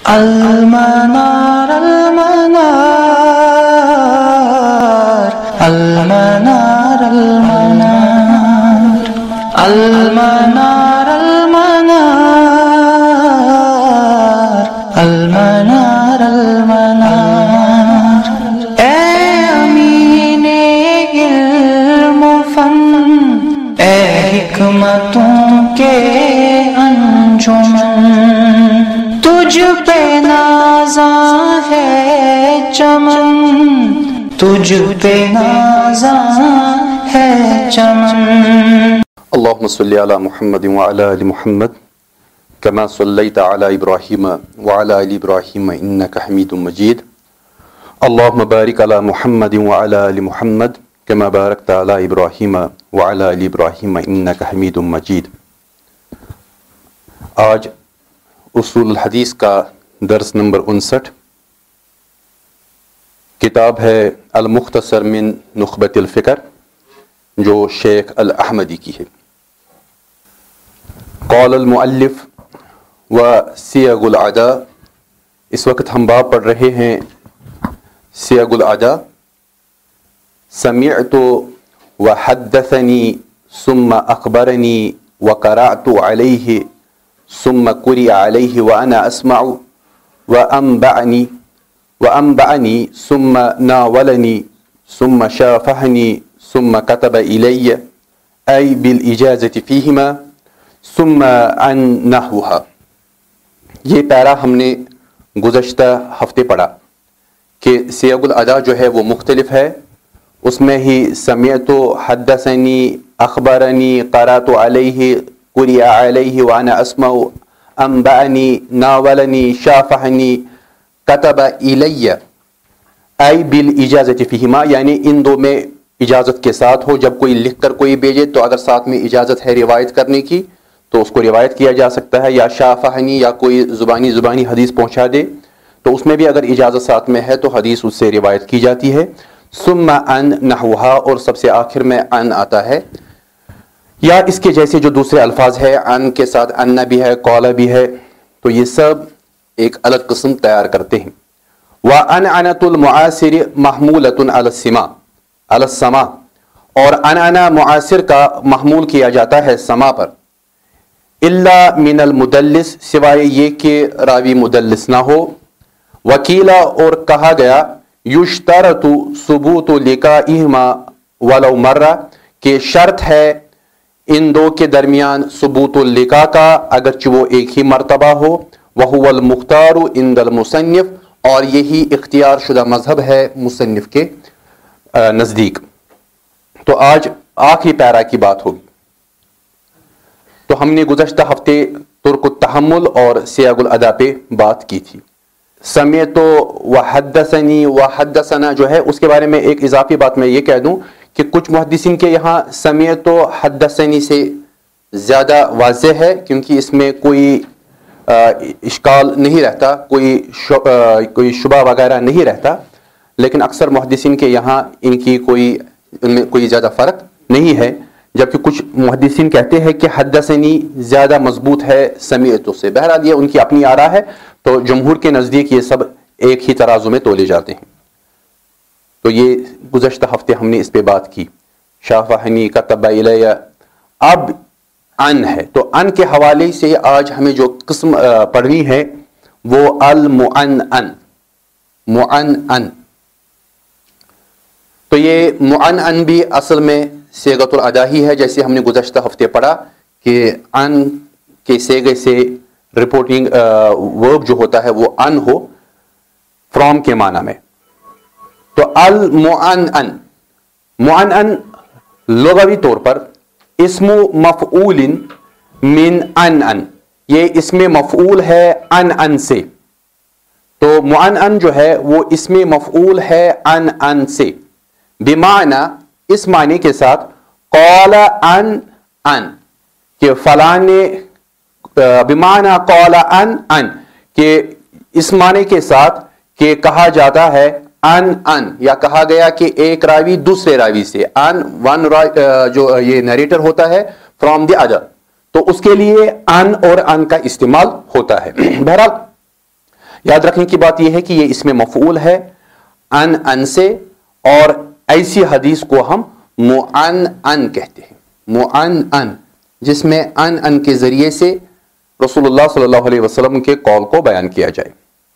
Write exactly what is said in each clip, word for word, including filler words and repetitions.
المنار المنار المنار المنار المنار المنار المنار المنار اے امین علم و فن، اے حکمتوں کے انجمن، تجھ پہ نازاں ہے چمن، تجھ پہ نازاں ہے چمن۔ اللهم صل على محمد وعلى آل محمد كما صليت على إبراهيم وعلى آل إبراهيم إنك حميد مجيد. اللهم بارك على محمد وعلى آل محمد كما باركت على إبراهيم وعلى آل إبراهيم إنك حميد مجيد. آج اصول الحدیث کا درس نمبر انسٹھ، کتاب ہے المختصر من نخبۃ الفکر جو شیخ الاحمدی کی ہے۔ قال المؤلف و سیغ العدا، اس وقت ہم باب پڑھ رہے ہیں سیغ العدا۔ سمعت وحدثنی ثم اخبرنی وقرأت علیہ ثم قرئ علیہ وانا اسمع وانبعنی وانبعنی ثم ناولنی ثم شافہنی ثم كتب الی ای بالاجازۃ فیہما ثم عن نحوها۔ یہ پیرا ہم نے گزشتہ ہفتے پڑھا کہ سیغ الادا جو ہے وہ مختلف ہے، اس میں ہی سمعت، حدثنی، اخبرنی، قرأت علیہ، قرئ علیہ وانا اسمع، انبعنی، ناولنی، شافہنی، کتب الی ای بالاجازۃ فیہما، یعنی ان دو میں اجازت کے ساتھ ہو۔ جب کوئی لکھ کر کوئی بھیجے تو اگر ساتھ میں اجازت ہے روایت کرنے کی تو اس کو روایت کیا جا سکتا ہے، یا شافہنی یا کوئی زبانی زبانی حدیث پہنچا دے تو اس میں بھی اگر اجازت ساتھ میں ہے تو حدیث اس سے روایت کی جاتی ہے۔ ثم عن نحوها، اور سب سے آخر میں عن آتا ہے، یا اس کے جیسے جو دوسرے الفاظ ہے، عن کے ساتھ ان بھی ہے، قال بھی ہے، تو یہ سب ایک الگ قسم تیار کرتے ہیں۔ وعنعنۃ المعاصر محمولۃ علی السماع علی السماع، اور عنعنہ معاصر کا محمول کیا جاتا ہے سما پر، الا من المدلس، سوائے یہ کہ راوی مدلس نہ ہو، وکیلا، اور کہا گیا، یشترط ثبوت لقائہما ولو مرہ، کہ شرط ہے ان دو کے درمیان ثبوت اللقاء کا اگرچہ وہ ایک ہی مرتبہ ہو، وہو المختار عند المصنف، اور یہی اختیار شدہ مذہب ہے مصنف کے نزدیک۔ تو آج آخری پیرا کی بات ہوگی۔ تو ہم نے گزشتہ ہفتے ترک التحمل اور سیغ الادا پہ بات کی تھی۔ سمعت وحدثنی وحدثنا جو ہے اس کے بارے میں ایک اضافی بات میں یہ کہہ دوں کہ کچھ محدثین کے یہاں سمعت و حدثنی سے زیادہ واضح ہے، کیونکہ اس میں کوئی اشکال نہیں رہتا، کوئی کوئی شبہ وغیرہ نہیں رہتا، لیکن اکثر محدثین کے یہاں ان کی کوئی ان میں کوئی زیادہ فرق نہیں ہے، جبکہ کچھ محدثین کہتے ہیں کہ حدثنی زیادہ مضبوط ہے سمعت سے۔ بہرحال یہ ان کی اپنی آراء ہے، تو جمہور کے نزدیک یہ سب ایک ہی ترازو میں تولے جاتے ہیں۔ تو یہ گزشتہ ہفتے ہم نے اس پہ بات کی۔ شافہنی، کتب الی، اب ان ہے، تو ان کے حوالے سے آج ہمیں جو قسم پڑھنی ہے وہ المعنن، معنن۔ تو یہ معنن بھی اصل میں صیغۃ الادا ہی ہے، جیسے ہم نے گزشتہ ہفتے پڑھا کہ ان کے صیغے سے رپورٹنگ ورب جو ہوتا ہے وہ ان ہو، فرام کے معنی میں۔ تو المعنن، معنن لغوی طور پر اسم مفعول من ان ان، یہ اسم مفعول ہے ان ان سے۔ تو معنن جو ہے وہ اسم مفعول ہے ان ان سے، بمعنی، اس معنی کے ساتھ، قال ان ان، کہ فلاں نے، بمعنی قال ان ان، کہ اس معنی کے ساتھ کہ کہا جاتا ہے ان ان، یا کہا گیا کہ ایک راوی دوسرے راوی سے، ان ون جو یہ نیریٹر ہوتا ہے فرام دی ادر، تو اس کے لیے ان اور ان کا استعمال ہوتا ہے۔ بہرحال یاد رکھنے کی بات یہ ہے کہ یہ اس میں مفعول ہے ان ان سے، اور ایسی حدیث کو ہم معنعن کہتے ہیں، معنعن، جس میں ان ان کے ذریعے سے رسول اللہ صلی اللہ علیہ وسلم کے قول کو بیان کیا جائے۔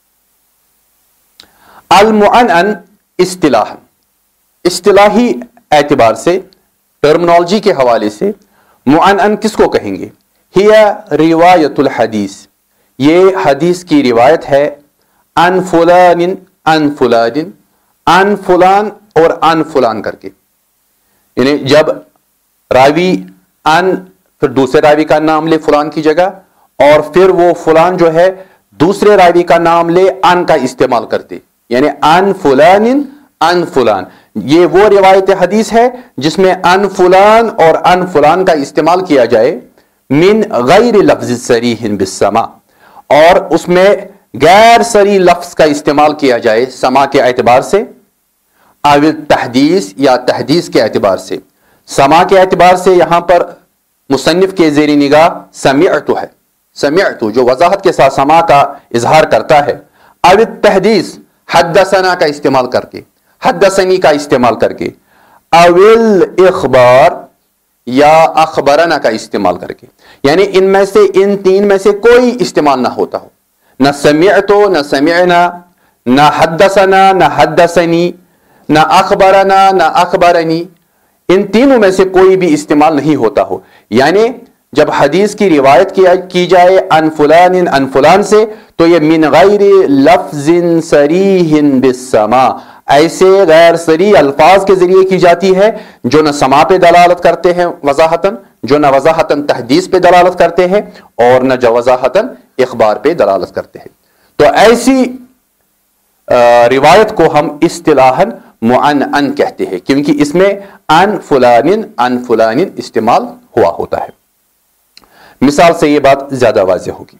المعنعن اصطلاح، اصطلاحی اعتبار سے، ٹرمنالوجی کے حوالے سے معنعن کس کو کہیں گے؟ ہی روایت الحدیث، یہ حدیث کی روایت ہے، ان فلان ان فلان، ان فلان اور ان فلان کر کے، یعنی جب راوی ان پھر دوسرے راوی کا نام لے فلان کی جگہ، اور پھر وہ فلان جو ہے دوسرے راوی کا نام لے ان کا استعمال کرتے، یعنی ان فلان ان فلان، یہ وہ روایت حدیث ہے جس میں ان فلان اور ان فلان کا استعمال کیا جائے، من غیر لفظ صریح بالسماع، اور اس میں غیر صریح لفظ کا استعمال کیا جائے سماع کے اعتبار سے، او تحدیث یا تحدیث کے اعتبار سے۔ سماع کے اعتبار سے یہاں پر مصنف کے زیر نگاہ سمعت ہے، سمعت جو وضاحت کے ساتھ سماع کا اظہار کرتا ہے، او تحدیث حدثنا کا استعمال کر کے، حدثنی کا استعمال کر کے، اول اخبار یا اخبرنا کا استعمال کر کے، یعنی ان میں سے ان تین میں سے کوئی استعمال نہ ہوتا ہو، نہ سمعتو نہ سمعنا، نہ حدثنا نہ حدثنی، نہ اخبرنا نہ اخبرنی، ان تینوں میں سے کوئی بھی استعمال نہیں ہوتا ہو، یعنی جب حدیث کی روایت کی جائے ان فلان ان فلان سے تو یہ من غیر لفظ صریح بالسماع، ایسے غیر صریح الفاظ کے ذریعے کی جاتی ہے جو نہ سماع پہ دلالت کرتے ہیں وضاحتاً، جو نہ وضاحتاً تحدیث پہ دلالت کرتے ہیں، اور نہ جو وضاحتاً اخبار پہ دلالت کرتے ہیں۔ تو ایسی روایت کو ہم اصطلاحاً معنعن کہتے ہیں، کیونکہ اس میں ان فلان ان فلان استعمال ہوا ہوتا ہے۔ مثال سے یہ بات زیادہ واضح ہوگی۔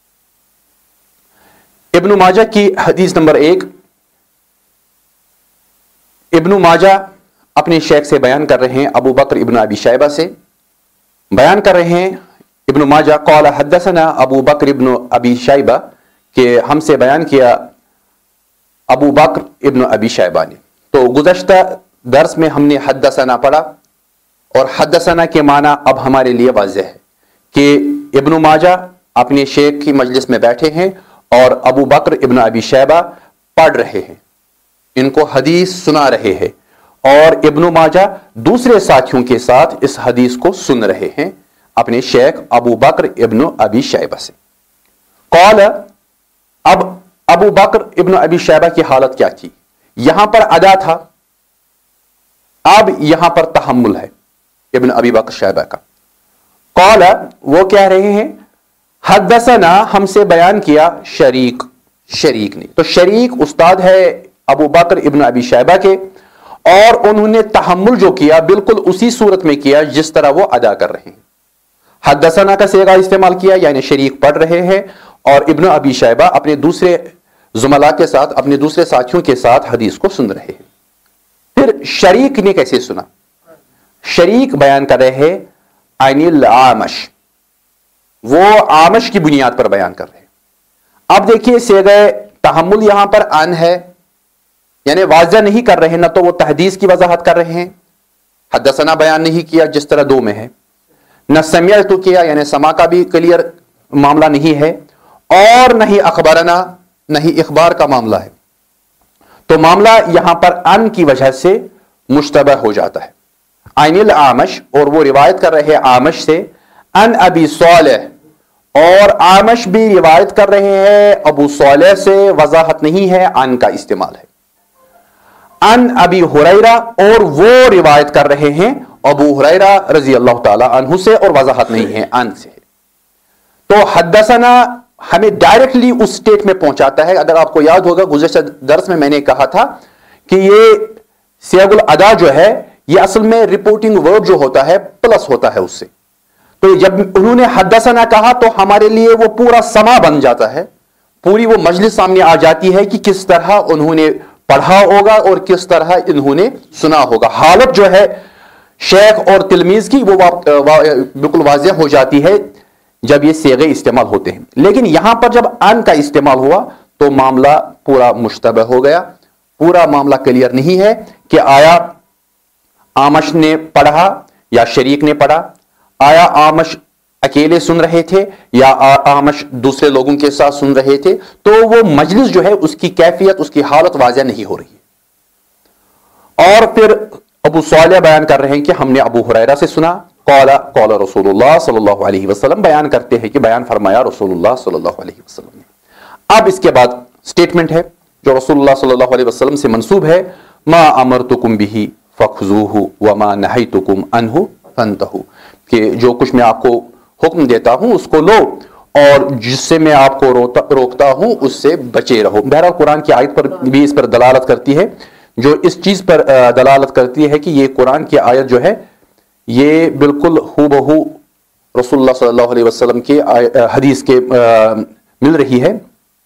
ابن ماجہ کی حدیث نمبر ایک، ابن ماجہ اپنے شیخ سے بیان کر رہے ہیں، ابو بکر ابن ابی شیبہ سے بیان کر رہے ہیں، ابن ماجہ قال حدثنا ابو بکر ابن ابی شیبہ، کہ ہم سے بیان کیا ابو بکر ابن ابی شیبہ نے۔ تو گزشتہ درس میں ہم نے حدثنا پڑھا، اور حدثنا کے معنی اب ہمارے لیے واضح ہے کہ ابن ماجہ اپنے شیخ کی مجلس میں بیٹھے ہیں اور ابو بکر ابن ابی شیبہ پڑھ رہے ہیں، ان کو حدیث سنا رہے ہیں، اور ابن ماجہ دوسرے ساتھیوں کے ساتھ اس حدیث کو سن رہے ہیں اپنے شیخ ابو بکر ابن ابی شیبہ سے۔ قال، اب ابو بکر ابن ابی شیبہ کی حالت کیا تھی؟ یہاں پر ادا تھا، اب یہاں پر تحمل ہے ابن ابی بکر شیبہ کا۔ قال، وہ کہہ رہے ہیں حدثنا، ہم سے بیان کیا شریک، شریک نے۔ تو شریک استاد ہے ابو بکر ابن ابی شیبہ کے، اور انہوں نے تحمل جو کیا بالکل اسی صورت میں کیا جس طرح وہ ادا کر رہے ہیں۔ حدثنا کا صیغہ استعمال کیا، یعنی شریک پڑھ رہے ہیں اور ابن ابی شیبہ اپنے دوسرے زملاء کے ساتھ، اپنے دوسرے ساتھیوں کے ساتھ حدیث کو سن رہے ہیں۔ پھر شریک نے کیسے سنا؟ شریک بیان کر رہے ہیں عن العامش، وہ عامش کی بنیاد پر بیان کر رہے ہیں۔ اب دیکھیے صیغہ تحمل یہاں پر ان ہے، یعنی واضح نہیں کر رہے، نہ تو وہ تحدیث کی وضاحت کر رہے ہیں، حدثنا بیان نہیں کیا جس طرح دو میں ہے، نہ سمعت کیا یعنی سما کا بھی کلیئر معاملہ نہیں ہے، اور نہ ہی اخبارنا، نہ ہی اخبار کا معاملہ ہے۔ تو معاملہ یہاں پر ان کی وجہ سے مشتبہ ہو جاتا ہے۔ عن العامش، اور وہ روایت کر رہے عامش سے، ان ابی صالح، اور عامش بھی روایت کر رہے ہیں ابو صالح سے، وضاحت نہیں ہے، ان کا استعمال ہے۔ ان ابی ہریرہ، اور وہ روایت کر رہے ہیں ابو ہریرہ رضی اللہ تعالی عنہ سے، اور وضاحت نہیں ہے، ان سے۔ تو حدثنا ہمیں ڈائریکٹلی اس سٹیٹ میں پہنچاتا ہے۔ اگر آپ کو یاد ہوگا گزشتہ درس میں میں نے کہا تھا کہ یہ سیغ الادا جو ہے یہ اصل میں رپورٹنگ ورب جو ہوتا ہے پلس ہوتا ہے اس سے، تو جب انہوں نے حدثنا کہا تو ہمارے لیے وہ پورا سما بن جاتا ہے، پوری وہ مجلس سامنے آ جاتی ہے کہ کس طرح انہوں نے پڑھا ہوگا اور کس طرح انہوں نے سنا ہوگا۔ حالت جو ہے شیخ اور تلمیذ کی وہ بالکل واضح ہو جاتی ہے جب یہ صیغے استعمال ہوتے ہیں۔ لیکن یہاں پر جب ان کا استعمال ہوا تو معاملہ پورا مشتبہ ہو گیا، پورا معاملہ کلیئر نہیں ہے کہ آیا آمش نے پڑھا یا شریک نے پڑھا، آیا آمش اکیلے سن رہے تھے یا آمش دوسرے لوگوں کے ساتھ سن رہے تھے، تو وہ مجلس جو ہے اس کی کیفیت، اس کی حالت واضح نہیں ہو رہی ہے۔ اور پھر ابو صالح بیان کر رہے ہیں کہ ہم نے ابو ہریرہ سے سنا، قال قال رسول اللہ صلی اللہ علیہ وسلم، بیان کرتے ہیں کہ بیان فرمایا رسول اللہ صلی اللہ علیہ وسلم نے۔ اب اس کے بعد سٹیٹمنٹ ہے جو رسول اللہ صلی اللہ علیہ وسلم سے منسوب ہے، ما امرتکم بہ فخذوہ وما نہیتکم عنہ فانتہوا، کہ جو کچھ میں آپ کو حکم دیتا ہوں اس کو لو، اور جس سے میں آپ کو روکتا ہوں اس سے بچے رہو۔ بہرحال قرآن کی آیت پر بھی اس پر دلالت کرتی ہے، جو اس چیز پر دلالت کرتی ہے کہ یہ قرآن کی آیت جو ہے یہ بالکل ہو بہو رسول اللہ صلی اللہ علیہ وسلم کے حدیث کے مل رہی ہے۔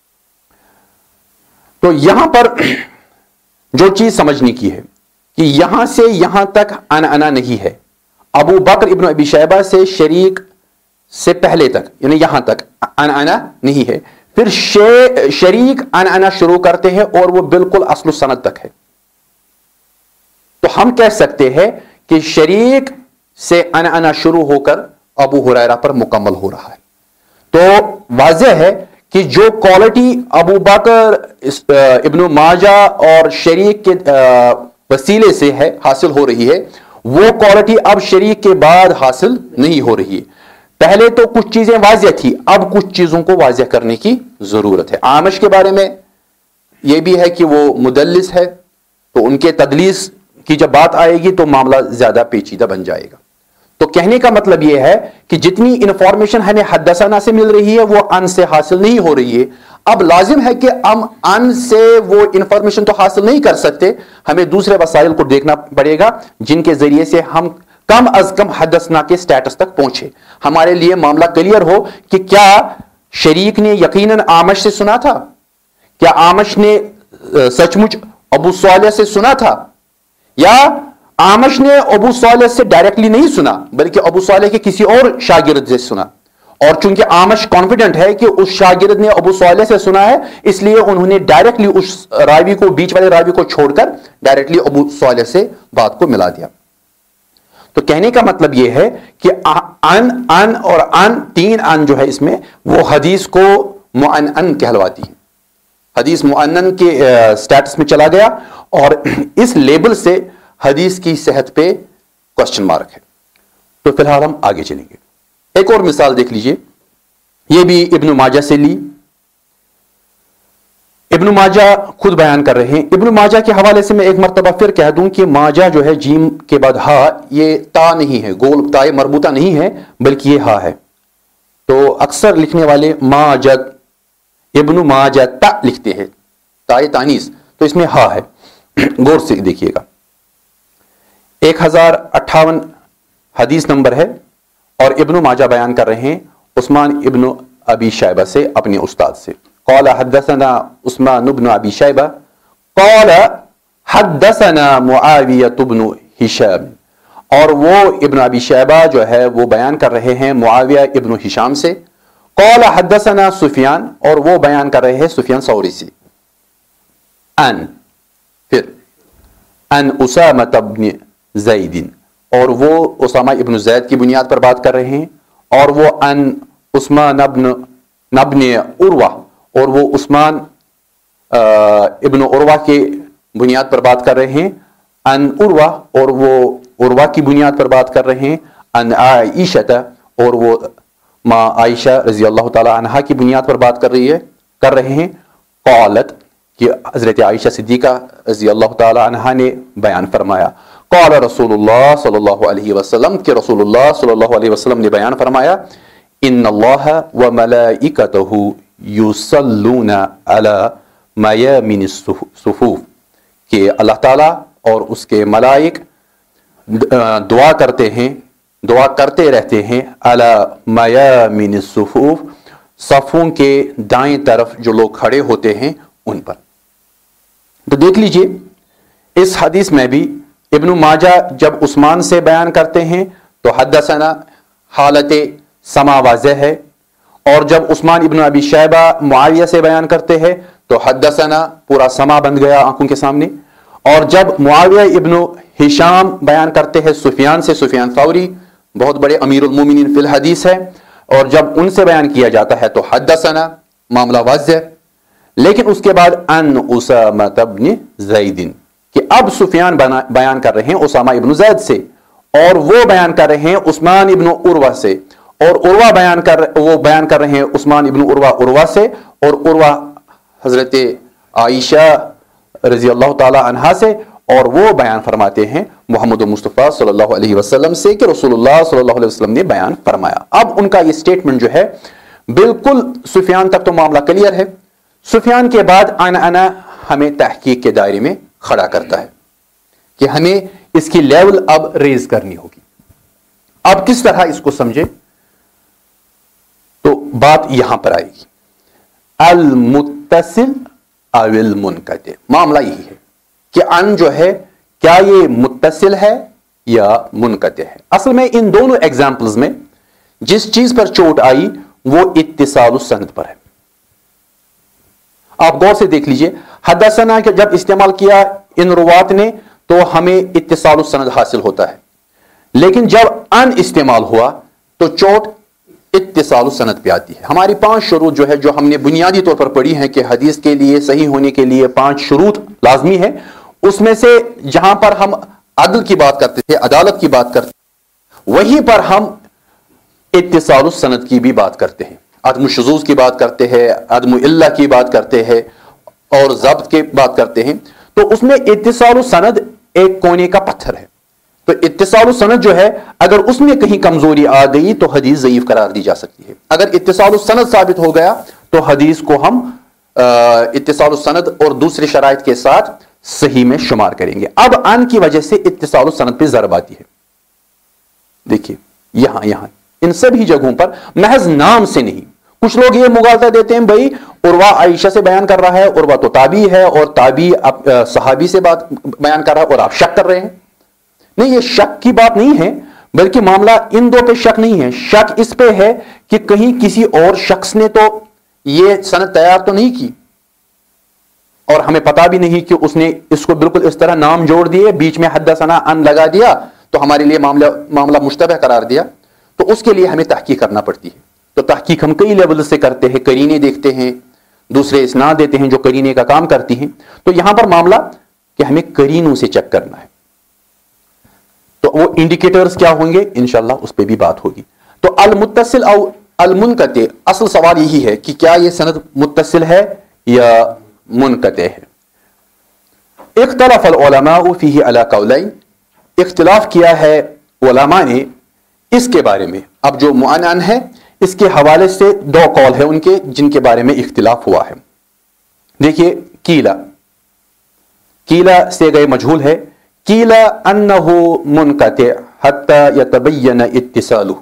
تو یہاں پر جو چیز سمجھنے کی ہے کہ یہاں سے یہاں تک ان انا نہیں ہے، ابو بکر ابن ابی شیبہ سے شریک سے پہلے تک یعنی یہاں تک ان انا نہیں ہے، پھر شریک ان انا شروع کرتے ہیں اور وہ بالکل اصل و سند تک ہے۔ تو ہم کہہ سکتے ہیں کہ شریک سے ان انا شروع ہو کر ابو ہریرہ پر مکمل ہو رہا ہے۔ تو واضح ہے کہ جو کوالٹی ابو بکر ابن ماجہ اور شریک کے وسیلے سے ہے حاصل ہو رہی ہے، وہ کوالٹی اب شریک کے بعد حاصل نہیں ہو رہی ہے۔ پہلے تو کچھ چیزیں واضح تھی، اب کچھ چیزوں کو واضح کرنے کی ضرورت ہے۔ آمش کے بارے میں یہ بھی ہے کہ وہ مدلس ہے، تو ان کے تدلیس کی جب بات آئے گی تو معاملہ زیادہ پیچیدہ بن جائے گا۔ تو کہنے کا مطلب یہ ہے کہ جتنی انفارمیشن ہمیں حدثنا سے مل رہی ہے وہ ان سے حاصل نہیں ہو رہی ہے۔ اب لازم ہے کہ ہم ان سے وہ انفارمیشن تو حاصل نہیں کر سکتے، ہمیں دوسرے وسائل کو دیکھنا پڑے گا جن کے ذریعے سے ہم کم از کم حدثنا کے سٹیٹس تک پہنچے، ہمارے لیے معاملہ کلیئر ہو کہ کیا شریک نے یقیناً آمش سے سنا تھا، کیا آمش نے سچ مچ ابو صالح سے سنا تھا، یا آمش نے ابو صالح سے ڈائریکٹلی نہیں سنا بلکہ ابو صالح کے کسی اور شاگرد سے سنا، اور چونکہ آمش کانفیڈنٹ ہے کہ اس شاگرد نے ابو صالح سے سنا ہے اس لیے انہوں نے ڈائریکٹلی اس راوی کو، بیچ والے راوی کو چھوڑ کر ڈائریکٹلی ابو صالح سے بات کو ملا دیا۔ تو کہنے کا مطلب یہ ہے کہ ان ان اور ان تین ان جو ہے اس میں وہ حدیث کو معنن کہلواتی ہے، حدیث معنن کے سٹیٹس میں چلا گیا، اور اس لیبل سے حدیث کی صحت پہ کوشچن مارک ہے۔ تو فی الحال ہم آگے چلیں گے۔ ایک اور مثال دیکھ لیجئے، یہ بھی ابن ماجہ سے لی۔ ابن ماجہ خود بیان کر رہے ہیں۔ ابن ماجہ کے حوالے سے میں ایک مرتبہ پھر کہہ دوں کہ ماجہ جو ہے جیم کے بعد ہا، یہ تا نہیں ہے، گول تا مربوطہ نہیں ہے بلکہ یہ ہا ہے۔ تو اکثر لکھنے والے ماجہ ابن ماجہ تا لکھتے ہیں، تا تانیث، تو اس میں ہا ہے، غور سے دیکھیے گا۔ ایک ہزار اٹھاون حدیث نمبر ہے، اور ابن ماجہ بیان کر رہے ہیں عثمان ابن ابی شیبہ سے اپنے استاد سے، قال حدثنا عثمان بن ابی شیبہ قال حدثنا معاویہ بن ہشام، اور وہ ابن ابی شیبہ جو ہے وہ بیان کر رہے ہیں معاویہ ابن ہشام سے، قال حدثنا سفیان، اور وہ بیان کر رہے ہیں سفیان ثوری سے، ان پھر ان اسامہ بن زید، اور وہ اسامہ ابن زید کی بنیاد پر بات کر رہے ہیں، اور وہ ان عثمان ابن ابن عروہ، اور وہ عثمان ابن عروہ کے بنیاد پر بات کر رہے ہیں، ان عروہ، اور وہ عروہ کی بنیاد پر بات کر رہے ہیں، ان عائشہ، اور وہ ماں عائشہ رضی اللہ تعالی عنہا کی بنیاد پر بات کر رہی ہے کر رہے ہیں، قالت، کہ حضرت عائشہ صدیقہ رضی اللہ تعالی عنہا نے بیان فرمایا، قال رسول اللہ صلی اللہ علیہ وسلم، کہ رسول اللہ صلی اللہ علیہ وسلم نے بیان فرمایا، ان اللہ وملائکتہ یصلون علی میامن الصفوف، کہ اللہ تعالیٰ اور اس کے ملائک دعا کرتے ہیں، دعا کرتے رہتے ہیں علی میامن الصفوف، صفوں کے دائیں طرف جو لوگ کھڑے ہوتے ہیں ان پر۔ تو دیکھ لیجئے اس حدیث میں بھی ابن ماجہ جب عثمان سے بیان کرتے ہیں تو حدثنا حالت سما واضح ہے، اور جب عثمان ابن ابی شیبہ معاویہ سے بیان کرتے ہیں تو حدثنا پورا سما بن گیا آنکھوں کے سامنے. اور جب معاویہ ابن ہشام بیان کرتے ہیں سفیان سے, سفیان ثوری بہت بڑے امیر المومنین فی الحدیث ہے, اور جب ان سے بیان کیا جاتا ہے تو حدثنا, معاملہ واضح. لیکن اس کے بعد ان اسامہ بن زید, کہ اب سفیان بیان کر رہے ہیں اسامہ ابن زید سے, اور وہ بیان کر رہے ہیں عثمان ابن عروہ سے, اور عروہ بیان کر وہ بیان کر رہے ہیں عثمان ابن عروہ عروہ سے, اور عروہ حضرت عائشہ رضی اللہ تعالی عنہا سے, اور وہ بیان فرماتے ہیں محمد مصطفیٰ صلی اللہ علیہ وسلم سے کہ رسول اللہ صلی اللہ علیہ وسلم نے بیان فرمایا. اب ان کا یہ سٹیٹمنٹ جو ہے بالکل سفیان تک تو معاملہ کلیئر ہے. سفیان کے بعد آنا آنا ہمیں تحقیق کے دائرے میں کھڑا کرتا ہے کہ ہمیں اس کی لیول اب ریز کرنی ہوگی. اب کس طرح اس کو سمجھے تو بات یہاں پر آئے گی, المتصل او المنقطع. معاملہ یہی ہے کہ ان جو ہے کیا یہ متصل ہے یا منقطع ہے. اصل میں ان دونوں ایگزامپلز میں جس چیز پر چوٹ آئی وہ اتصال السند پر ہے. آپ غور سے دیکھ لیجئے, حدثنا کہ جب استعمال کیا ان روات نے تو ہمیں اتصال السند حاصل ہوتا ہے, لیکن جب ان استعمال ہوا تو چوٹ اتصال السند پہ آتی ہے. ہماری پانچ شروط جو ہے جو ہم نے بنیادی طور پر پڑھی ہیں کہ حدیث کے لیے صحیح ہونے کے لیے پانچ شروط لازمی ہے, اس میں سے جہاں پر ہم عدل کی بات کرتے تھے, عدالت کی بات کرتے تھے, وہیں پر ہم اتصال السند کی بھی بات کرتے ہیں, عدم شذوذ کی بات کرتے ہیں, عدم علہ کی بات کرتے ہیں, اور ضبط کی بات کرتے ہیں. تو اس میں اتصال السند ایک کونے کا پتھر ہے. تو اتصال السند جو ہے اگر اس میں کہیں کمزوری آ گئی تو حدیث ضعیف قرار دی جا سکتی ہے. اگر اتصال السند ثابت ہو گیا تو حدیث کو ہم اتصال السند اور دوسرے شرائط کے ساتھ صحیح میں شمار کریں گے. اب ان کی وجہ سے اتصال السند پہ ضرب آتی ہے. دیکھیے یہاں یہاں ان سبھی جگہوں پر محض نام سے نہیں. کچھ لوگ یہ مغالطہ دیتے ہیں بھائی عروہ عائشہ سے بیان کر رہا ہے, عروہ تو تابعی ہے اور تابعی صحابی سے بات بیان کر رہا ہے اور آپ شک کر رہے ہیں. نہیں, یہ شک کی بات نہیں ہے, بلکہ معاملہ ان دو پہ شک نہیں ہے. شک اس پہ ہے کہ کہیں کسی اور شخص نے تو یہ سند تیار تو نہیں کی, اور ہمیں پتا بھی نہیں کہ اس نے اس کو بالکل اس طرح نام جوڑ دیے, بیچ میں حدثنا ان لگا دیا تو ہمارے لیے معاملہ معاملہ مشتبہ قرار دیا. تو اس کے لیے ہمیں تحقیق کرنا پڑتی ہے. تو تحقیق ہم کئی لیول سے کرتے ہیں, قرینے دیکھتے ہیں, دوسرے اسناد دیتے ہیں جو قرینے کا کام کرتی ہیں. تو یہاں پر معاملہ کہ ہمیں قرینوں سے چیک کرنا ہے. تو وہ انڈیکیٹرز کیا ہوں گے انشاءاللہ اس پہ بھی بات ہوگی. تو المتصل او المنقطع, اصل سوال یہی ہے کہ کیا یہ سند متصل ہے یا منقطع ہے. اختلف العلماء فیہ علی قولین, اختلاف کیا ہے علماء نے اس کے بارے میں. اب جو معنعن ہے اس کے حوالے سے دو قول ہیں ان کے جن کے بارے میں اختلاف ہوا ہے. دیکھیے کیلا, کیلا سے گئے مجھول ہے, کیلا انہ منقطع حتی یتبین اتصالہ,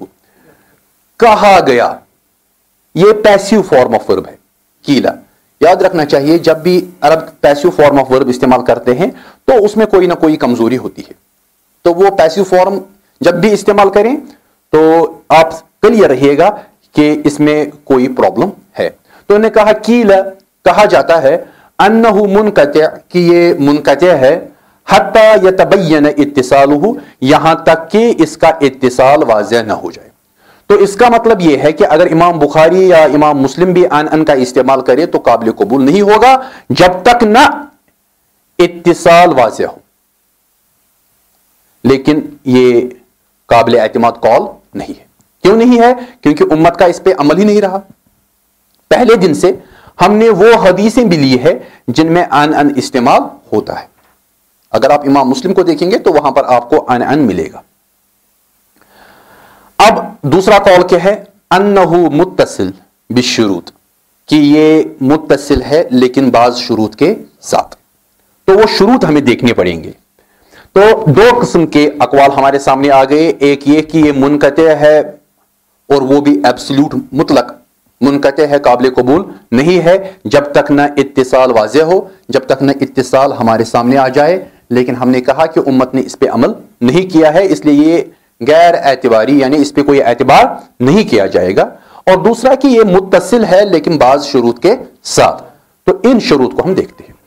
کہا گیا. یہ پیسیو فارم آف ورب ہے کیلا. یاد رکھنا چاہیے جب بھی عرب پیسیو فارم آف ورب استعمال کرتے ہیں تو اس میں کوئی نہ کوئی کمزوری ہوتی ہے. تو وہ پیسیو فارم جب بھی استعمال کریں تو آپ کلیئر رہیے گا کہ اس میں کوئی پرابلم ہے. تو انہوں نے کہا کیلا, کہا جاتا ہے, انہ منقطع, کہ یہ منقطع ہے, حتی یتبین اتصالہ, یہاں تک کہ اس کا اتصال واضح نہ ہو جائے. تو اس کا مطلب یہ ہے کہ اگر امام بخاری یا امام مسلم بھی ان ان کا استعمال کرے تو قابل قبول نہیں ہوگا جب تک نہ اتصال واضح ہو. لیکن یہ قابل اعتماد قول نہیں ہے. کیوں نہیں ہے؟ کیونکہ امت کا اس پہ عمل ہی نہیں رہا. پہلے دن سے ہم نے وہ حدیثیں بھی لی ہے جن میں ان ان استعمال ہوتا ہے. اگر آپ امام مسلم کو دیکھیں گے تو وہاں پر آپ کو ان ان ملے گا. اب دوسرا قول کیا ہے, انہ متصل بالشروط, کہ یہ متصل ہے لیکن بعض شروط کے ساتھ. تو وہ شروط ہمیں دیکھنے پڑیں گے. تو دو قسم کے اقوال ہمارے سامنے آ گئے. ایک یہ کہ یہ منقطع ہے اور وہ بھی ایبسلیوٹ مطلق منقطع ہے, قابل قبول نہیں ہے جب تک نہ اتصال واضح ہو, جب تک نہ اتصال ہمارے سامنے آ جائے. لیکن ہم نے کہا کہ امت نے اس پہ عمل نہیں کیا ہے, اس لیے یہ غیر اعتباری, یعنی اس پہ کوئی اعتبار نہیں کیا جائے گا. اور دوسرا کہ یہ متصل ہے لیکن بعض شروط کے ساتھ. تو ان شروط کو ہم دیکھتے ہیں.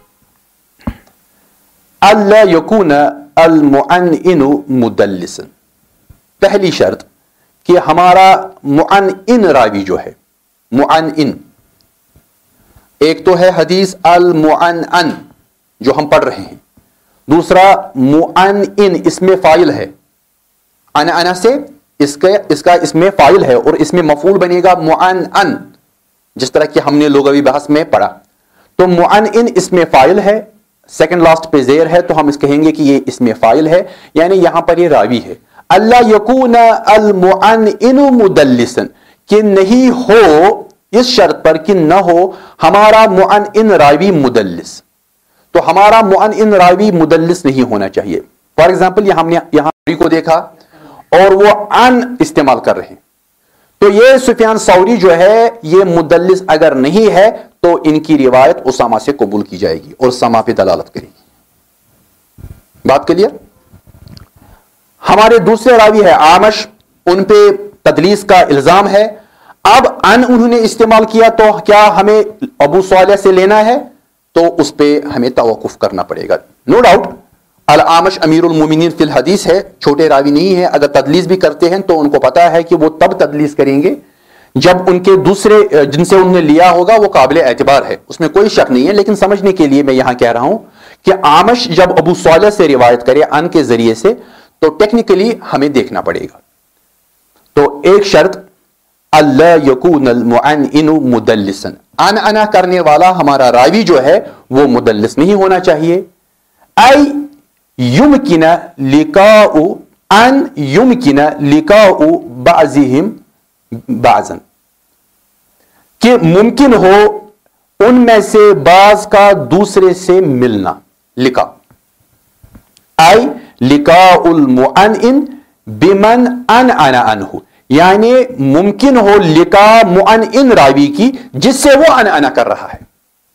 اللہ یکون المعنئن مدلسا، پہلی شرط کہ ہمارا معنئن راوی جو ہے، معنئن ایک تو ہے حدیث المعنعن جو ہم پڑھ رہے ہیں، دوسرا معنئن اس میں فاعل ہے، انا انا سے اس کا اس کا اس میں فاعل ہے اور اس میں مفعول بنے گا معنعن، جس طرح کہ ہم نے لغوی بحث میں پڑھا. تو معنئن اس میں فاعل ہے، سیکنڈ لاسٹ پہ زیر ہے تو ہم اس کہیں گے کہ یہ اس میں فاعل ہے، یعنی یہاں پر یہ راوی ہے. اللہ یکون المعنئن مدلسا، کہ نہیں ہو، اس شرط پر کہ نہ ہو ہمارا معنئن راوی مدلس. تو ہمارا معنئن راوی مدلس نہیں ہونا چاہیے. فار ایگزامپل ہم نے یہاں کو دیکھا اور وہ ان استعمال کر رہے ہیں، تو یہ سفیان ثوری جو ہے یہ مدلس اگر نہیں ہے تو ان کی روایت اسامہ سے قبول کی جائے گی اور سما پہ دلالت کرے گی. بات کلیئر؟ ہمارے دوسرے راوی ہے عامش، ان پہ تدلیس کا الزام ہے. اب ان انہوں نے استعمال کیا تو کیا ہمیں ابو صالح سے لینا ہے؟ تو اس پہ ہمیں توقف کرنا پڑے گا. نو ڈاؤٹ العامش امیر المومنین فی الحدیث ہے، چھوٹے راوی نہیں ہے. اگر تدلیس بھی کرتے ہیں تو ان کو پتا ہے کہ وہ تب تدلیس کریں گے جب ان کے دوسرے جن سے انہوں نے لیا ہوگا وہ قابل اعتبار ہے، اس میں کوئی شک نہیں ہے. لیکن سمجھنے کے لیے میں یہاں کہہ رہا ہوں کہ عامش جب ابو صالح سے روایت کرے ان کے ذریعے سے تو ٹیکنیکلی ہمیں دیکھنا پڑے گا. تو ایک شرط اللہ یکون المعنئن مدلسا، ان انا کرنے والا ہمارا راوی جو ہے وہ مدلس نہیں ہونا چاہیے. ای یمکن لقاء ان یمکن لقاء بعضهم بعضا، کہ ممکن ہو ان میں سے بعض کا دوسرے سے ملنا. لقاء ای لقاء المعنئن بمن انعن عنہ، یعنی ممکن ہو لقاء معنئن راوی کی جس سے وہ انعنا کر رہا ہے.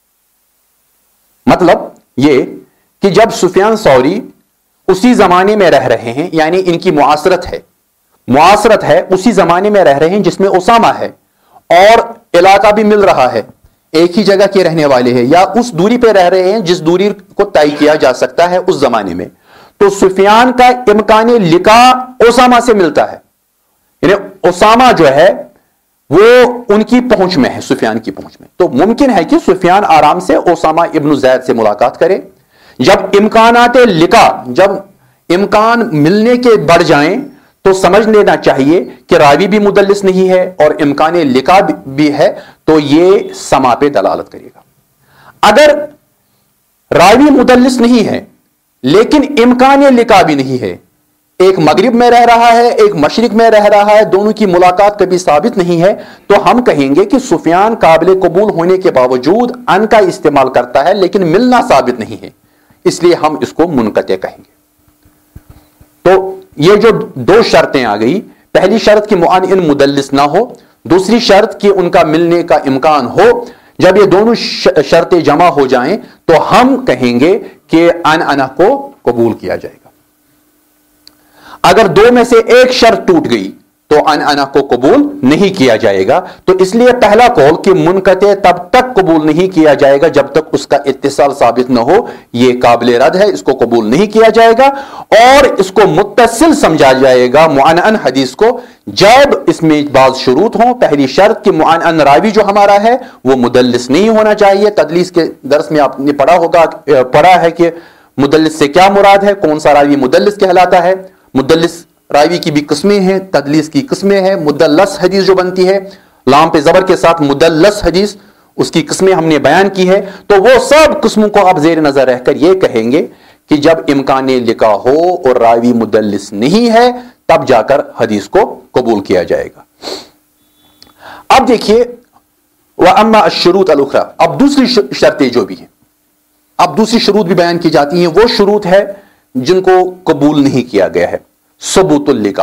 مطلب یہ کہ جب سفیان ثوری اسی زمانے میں رہ رہے ہیں، یعنی ان کی معاصرت ہے معاصرت ہے اسی زمانے میں رہ رہے ہیں جس میں اسامہ ہے، اور علاقہ بھی مل رہا ہے، ایک ہی جگہ کے رہنے والے ہیں، یا اس دوری پہ رہ رہے ہیں جس دوری کو طے کیا جا سکتا ہے اس زمانے میں، تو سفیان کا امکان لقاء اسامہ سے ملتا ہے. یعنی اسامہ جو ہے وہ ان کی پہنچ میں ہے، سفیان کی پہنچ میں. تو ممکن ہے کہ سفیان آرام سے اسامہ ابن زید سے ملاقات کرے. جب امکانات لقاء، جب امکان ملنے کے بڑھ جائیں تو سمجھ لینا چاہیے کہ راوی بھی مدلس نہیں ہے اور امکان لقاء بھی ہے، تو یہ سما پہ دلالت کرے گا. اگر راوی مدلس نہیں ہے لیکن امکان لقاء بھی نہیں ہے، ایک مغرب میں رہ رہا ہے ایک مشرق میں رہ رہا ہے، دونوں کی ملاقات کبھی ثابت نہیں ہے، تو ہم کہیں گے کہ سفیان قابل قبول ہونے کے باوجود ان کا استعمال کرتا ہے لیکن ملنا ثابت نہیں ہے، اس لیے ہم اس کو منقطع کہیں گے. تو یہ جو دو شرطیں آ گئی، پہلی شرط کہ معنئن مدلس نہ ہو، دوسری شرط کہ ان کا ملنے کا امکان ہو. جب یہ دونوں شرطیں جمع ہو جائیں تو ہم کہیں گے کہ ان انا کو قبول کیا جائے گا. اگر دو میں سے ایک شرط ٹوٹ گئی تو ان انا کو قبول نہیں کیا جائے گا. تو اس لیے پہلا قول کہ منقطع تب تک قبول نہیں کیا جائے گا جب تک اس کا اتصال ثابت نہ ہو، یہ قابل رد ہے، اس کو قبول نہیں کیا جائے گا. اور اس کو متصل سمجھا جائے گا معنعن حدیث کو جب اس میں بعض شروط ہوں. پہلی شرط کہ معنعن راوی جو ہمارا ہے وہ مدلس نہیں ہونا چاہیے. تدلیس کے درس میں آپ نے پڑھا ہوگا پڑھا ہے کہ مدلس سے کیا مراد ہے، کون سا راوی مدلس کہلاتا ہے. مدلس راوی کی بھی قسمیں ہیں، تدلیس کی قسمیں ہیں. مدلس حدیث جو بنتی ہے لام پہ زبر کے ساتھ مدلس حدیث، اس کی قسمیں ہم نے بیان کی ہے. تو وہ سب قسموں کو آپ زیر نظر رہ کر یہ کہیں گے کہ جب امکان لقاء ہو اور راوی مدلس نہیں ہے تب جا کر حدیث کو قبول کیا جائے گا. اب دیکھیے وَأَمَّا الشُّرُوطُ الْأُخْرَى، اب دوسری شرطیں جو بھی ہیں، اب دوسری شروط بھی بیان کی جاتی ہیں. وہ شروط ہے جن کو قبول نہیں کیا گیا ہے. ثبوت اللقاء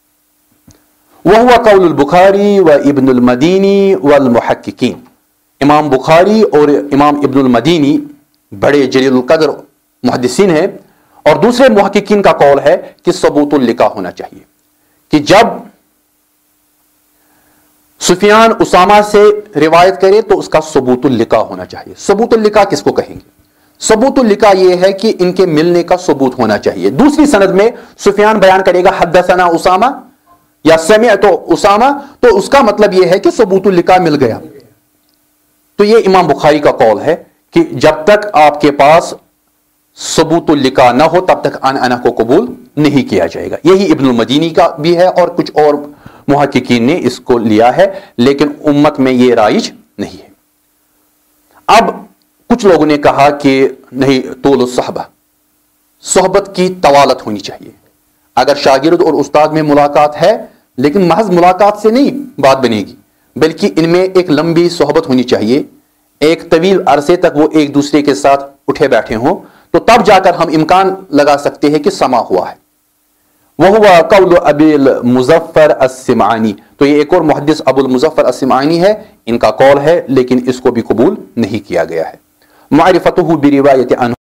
وهو قول البخاری و ابن المدینی والمحققین. امام بخاری اور امام ابن المدینی بڑے جلیل القدر محدثین ہیں، اور دوسرے محققین کا قول ہے کہ ثبوت اللقاء ہونا چاہیے، کہ جب سفیان اسامہ سے روایت کرے تو اس کا ثبوت اللقاء ہونا چاہیے. ثبوت اللقاء کس کو کہیں گے؟ ثبوت اللقاء یہ ہے کہ ان کے ملنے کا ثبوت ہونا چاہیے. دوسری سند میں سفیان بیان کرے گا حدثنا اسامہ یا سمعت اسامہ، تو اس کا مطلب یہ ہے کہ ثبوت اللقاء مل گیا. تو یہ امام بخاری کا قول ہے کہ جب تک آپ کے پاس ثبوت اللقاء نہ ہو تب تک ان انا کو قبول نہیں کیا جائے گا. یہی ابن المدینی کا بھی ہے اور کچھ اور محققین نے اس کو لیا ہے، لیکن امت میں یہ رائج نہیں ہے. اب کچھ لوگوں نے کہا کہ نہیں، طول الصحبہ، صحبت کی طوالت ہونی چاہیے. اگر شاگرد اور استاد میں ملاقات ہے لیکن محض ملاقات سے نہیں بات بنے گی، بلکہ ان میں ایک لمبی صحبت ہونی چاہیے، ایک طویل عرصے تک وہ ایک دوسرے کے ساتھ اٹھے بیٹھے ہوں، تو تب جا کر ہم امکان لگا سکتے ہیں کہ سما ہوا ہے. وَهُوَ قَوْلُ أَبِي الْمُظَفَّرِ السِّمْعَانِي، تو یہ ایک اور محدث ابو المظفر السمعانی ہے، ان کا قول ہے لیکن اس کو بھی قبول نہیں کیا گیا ہے. معرفتہ بروایت عنہ